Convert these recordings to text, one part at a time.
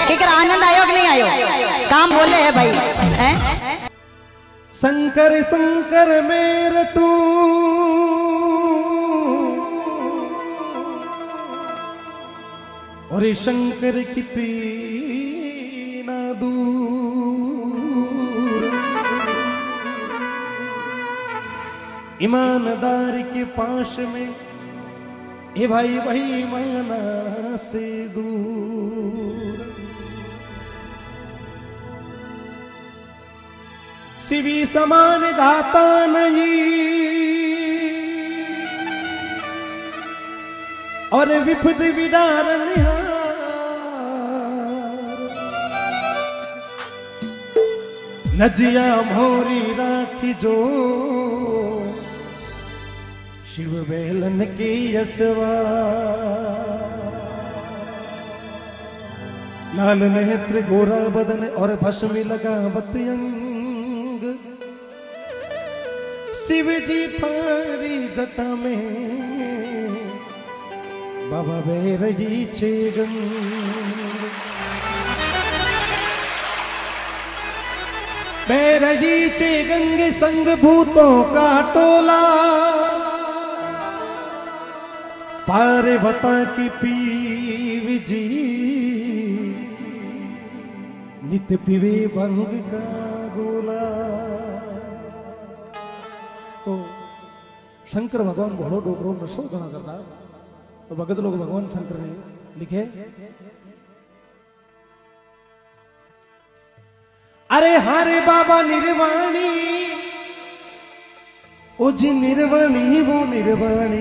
कि कर आनंद आयो कि नहीं आयो? काम बोले है भाई हैं? शंकर शंकर मेरे टू और शंकर कितना दूर ईमानदारी के पास में ए भाई भाई माना से दूर शिवी समान दाता नहीं और विपद विदार लजिया मोरी राखी जो शिव बेलन की यसवा लाल नेत्र गोरा बदन और भस्म लगा बतयंग शिव जी थारी जटा में बाबा बैरजी छेगन बैरजी छेगंग संग भूतों का टोला पार्वता की पीव जी नित्य पीवे भंग का गोला। तो शंकर भगवान घोड़ो डोकरो नशो घना करता तो भगत लोग भगवान शंकर ने लिखे अरे हारे बाबा निर्वाणी ओ जी निर्वाणी वो निर्वाणी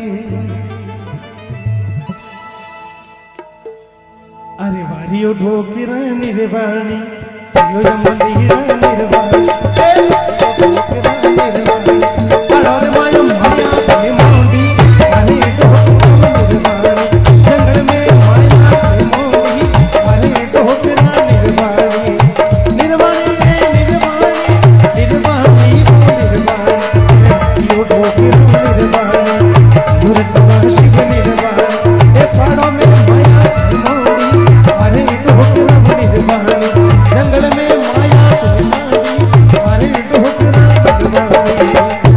अरे वारियो ढोकरा निर्वाणी जियो यमलीला निर्वाणी ढोकरा निर्वाणी अरे माया माया ते मोंडी अरे ढोकरा निर्वाणी जंगल में माया ते मोंडी अरे ढोकरा निर्वाणी निर्वाणी रे निर्वाणी निर्वाणी निर्वाणी यो ढोकरा निर्वाणी सुर सदा शिव निर्वाणी ए पहाड़ों में माया ते मोंडी अरे ढोकरा निर्वाणी जंगल में माया ते मोंडी अरे ढोकरा निर्वाणी।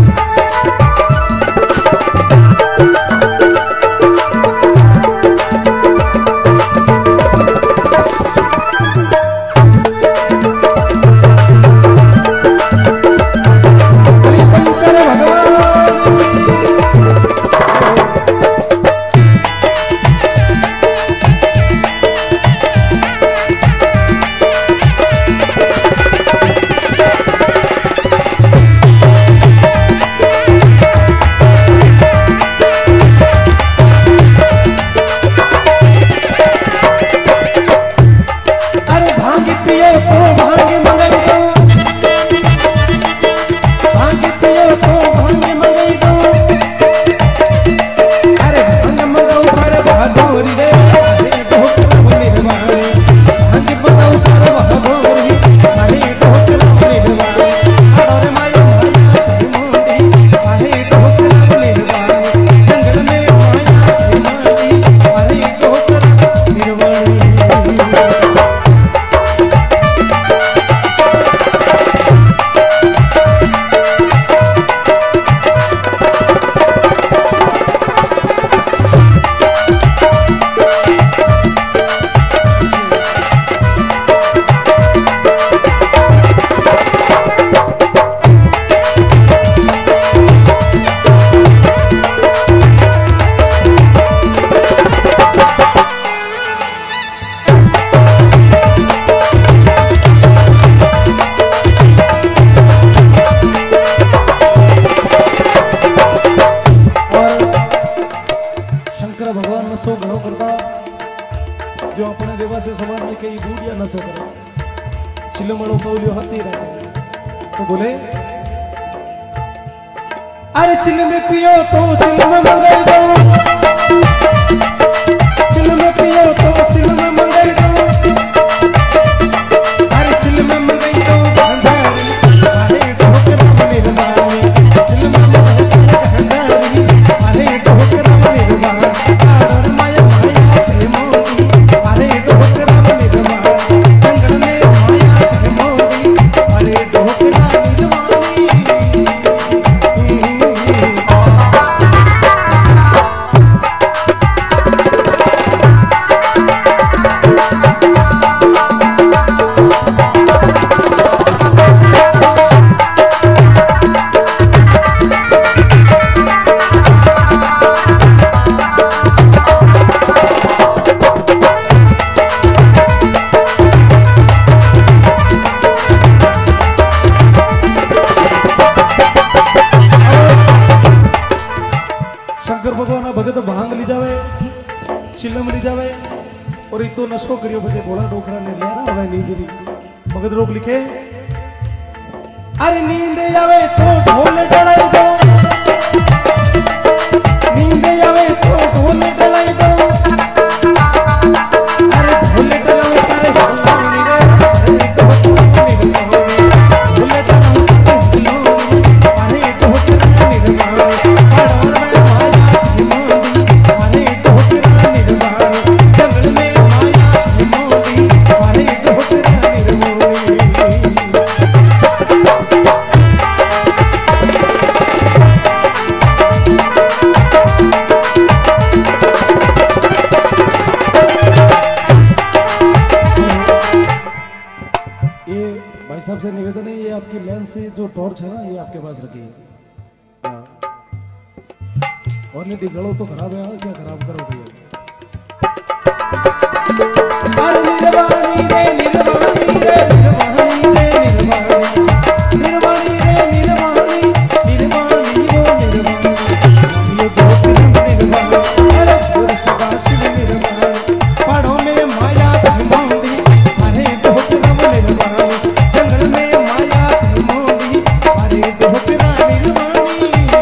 जो अपने देवासी समाज में कई बूढ़िया नशो करे चिलमड़ो कौलियो हती रहते तो बोले अरे चिल में पियो तो चिल में मंगाई दो चिल में पियो तो चिल में मंगाई दो अरे चिल में मंगाई दो भंडारी अरे ढोकरा निर्वाणी चिल में मंगाई दो भंडारी अरे ढोकरा निर्वाणी और माया माया ते मोती अरे ढोकरा निर्वाणी न मरी जावे और इतो नशो करियो बजे बोला डोकरा ने लेरा हवे नींद री भगत लोग लिखे अरे नींद आवे तो ढोल डलाई दो नींद आवे तो ढोल डलाई दो अरे ढोल डलाई करे होनी रे अरे ढोल डलाई अरे ढोकरा निर्माण पड़ोर में माया हिमोदी अरे ढोकरा निर्माण जंगल में माया हिमोदी अरे ढोकरा निर्माण भाई साहब से निवेदन है ये आपकी लेंस से जो टॉर्च है ना ये आपके पास रखिए ऑलरेडी गलो तो खराब है क्या खराब करो भैया अरे निर्वाणी रे निर्वाणी रे निर्वाणी रे निर्वाणी निर्वाणी रे निर्वाणी निर्वाणी वो निर्वाणी ये दो निर्वाणी अरे सुर सदाशिव निर्वाणी पहाड़ों में माया हिमोदी अरे ढोकरा निर्वाणी जंगल में माया हिमोदी अरे ढोकरा निर्वाणी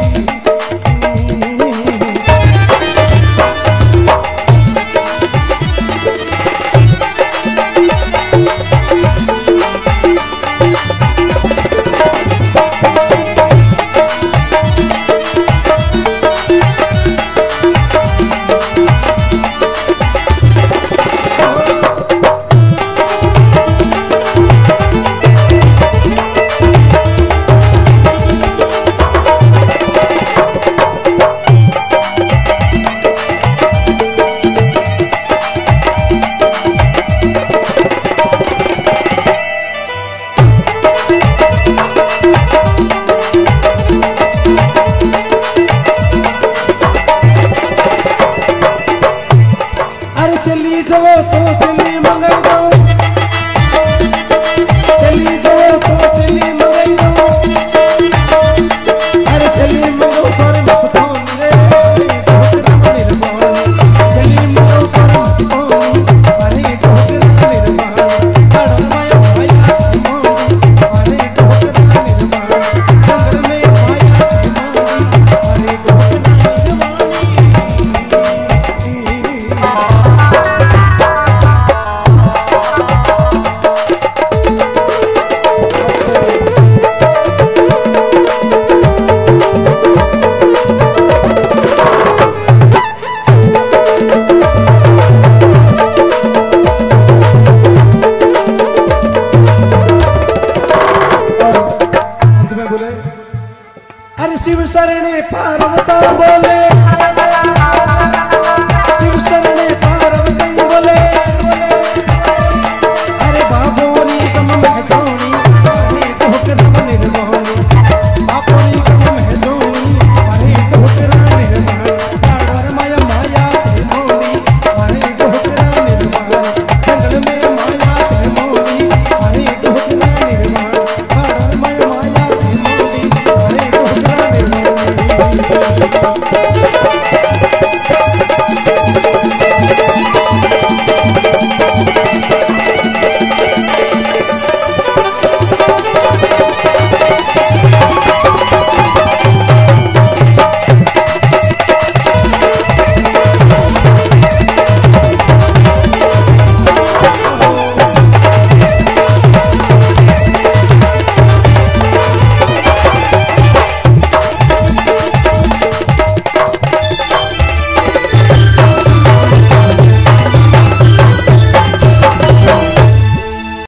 चली जाओ तो चली मंगाई दो चली जाओ तो चली मंगाई दो अरे चली मंगो पर मस्तान रे ढोकरा निर्माण चली मंगो पर मस्तान अरे ढोकरा निर्माण पहाड़ में माया हिमोदी अरे ढोकरा निर्माण जंगल में माया हिमोदी अरे ढोकरा निर्माणी अरे शिव शरणे पार्वता बोले शिव शरणे पार्वती बोले अरे बाबोनी कम महधोनी अरे ढोकरा निर्माण बाबोनी कम महधोनी अरे ढोकरा निर्माण पहाड़ माया माया हिमोदी अरे ढोकरा निर्माण जंगल में माया हिमोदी अरे ढोकरा निर्माण पहाड़ माया माया हिमोदी अरे ढोकरा निर्माण